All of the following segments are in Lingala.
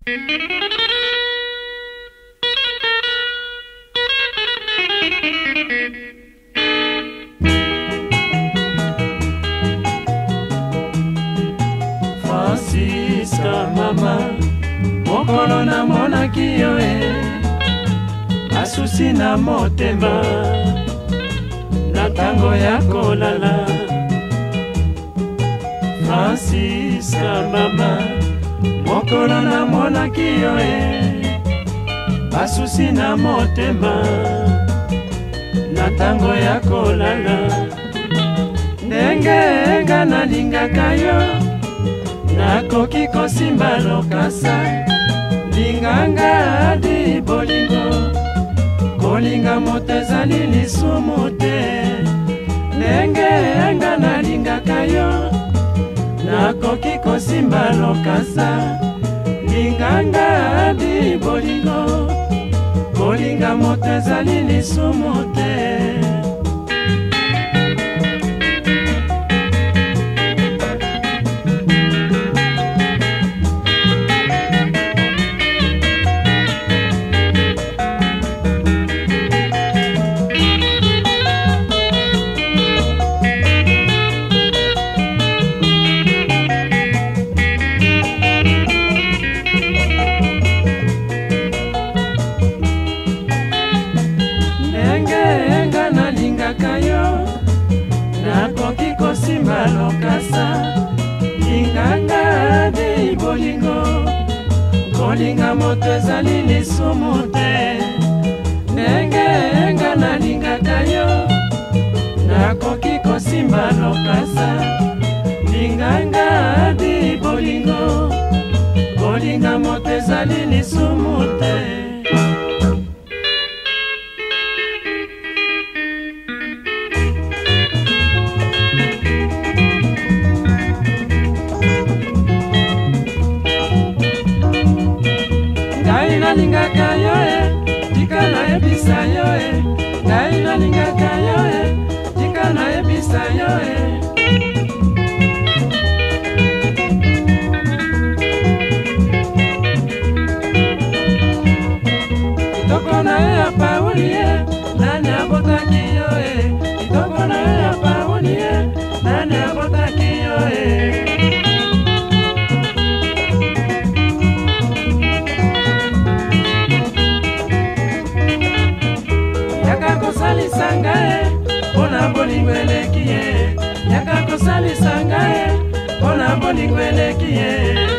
Francisca mama, mokolo namonaki yo asusi na motema na tango ya kolala. Francisca mama, mokolo namonaki yo asusi na motema na tango ya kolala. Ndenge nga nalingaka yo nakoki kosimba lokasa, linganga di bolingo, kolinga moto ezali lisumu te. Ndenge nga nalingaka yo nakoki kosimba lokasa, linganga di bolingo, kolinga moto ezali lisumu te. Nakoki kosimba lokasa, linganga di bolingo, kolinga moto ezali lisumu te. Ndenge nga nalingaka yo nakoki kosimba lokasa, linganga di bolingo, kolinga moto ezali lisumu te. Nalingaka yo tika nayebisa yo ngai nalingaka yo tika nayebisa yo kitoko na yo ya Pauli nani abotaki yo kitoko na yo ya Pauli nani abotaki yo kosalisa mpona bolingo eleki ye, yaka kosalisa mpona bolingo eleki ye.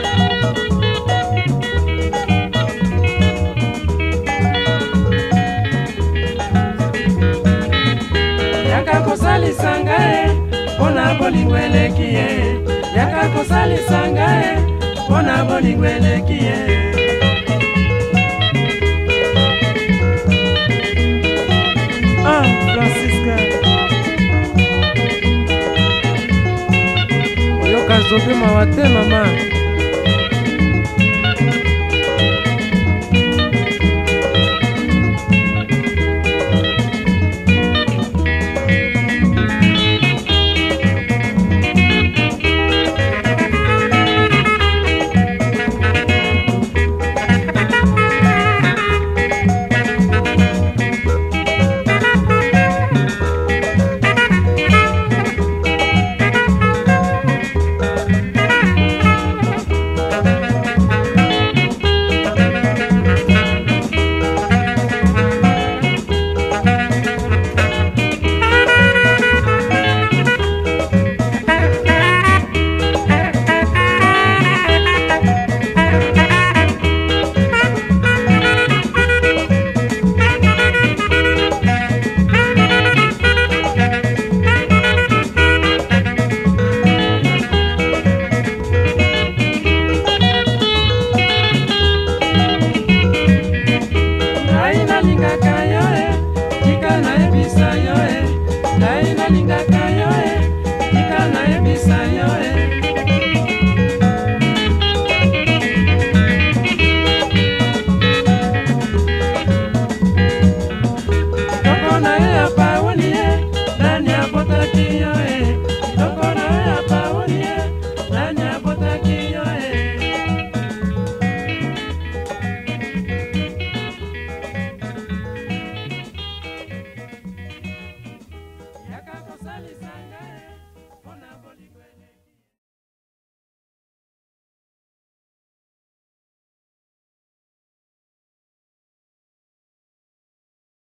Yaka kosalisa mpona bolingo eleki ye, yaka kosalisa mpona bolingo eleki ye. Francisca oyoka zobe mawate mama.